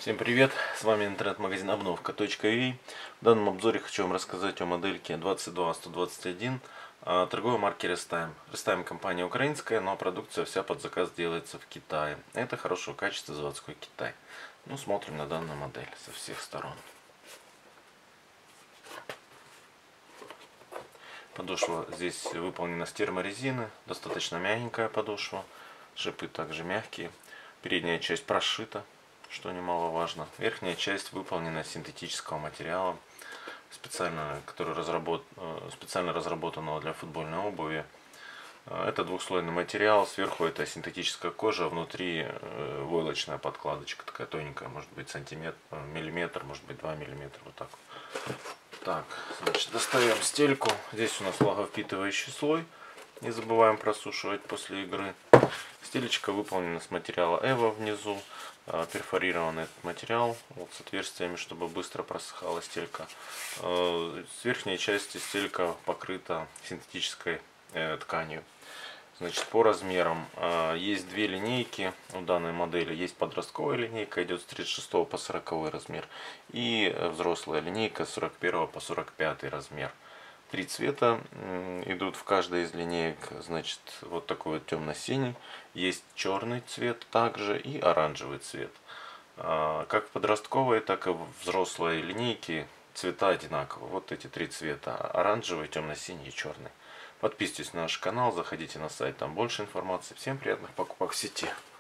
Всем привет! С вами интернет-магазин обновка.ua. В данном обзоре хочу вам рассказать о модельке 22121 торговой марки Restime. Restime компания украинская, но продукция вся под заказ делается в Китае. Это хорошего качества заводской Китай. Ну, смотрим на данную модель со всех сторон. Подошва здесь выполнена с терморезины, достаточно мягенькая подошва. Шипы также мягкие. Передняя часть прошита, что немаловажно. Верхняя часть выполнена из синтетического материала, специально разработанного для футбольной обуви. Это двухслойный материал, сверху это синтетическая кожа, внутри войлочная подкладочка, такая тоненькая, может быть сантиметр, миллиметр, может быть 2 миллиметра, вот так. Так, значит, достаем стельку. Здесь у нас влаговпитывающий слой, не забываем просушивать после игры. Стелечка выполнена с материала Эва внизу, перфорированный этот материал вот, с отверстиями, чтобы быстро просыхала стелька. С верхней части стелька покрыта синтетической тканью. Значит, по размерам есть две линейки у данной модели. Есть подростковая линейка, идет с 36 по 40 размер, и взрослая линейка с 41 по 45 размер. Три цвета идут в каждой из линеек. Значит, вот такой вот темно-синий, есть черный цвет также и оранжевый цвет. Как в подростковой, так и в взрослой линейке цвета одинаковые. Вот эти три цвета: оранжевый, темно-синий и черный. Подписывайтесь на наш канал, заходите на сайт, там больше информации. Всем приятных покупок в сети.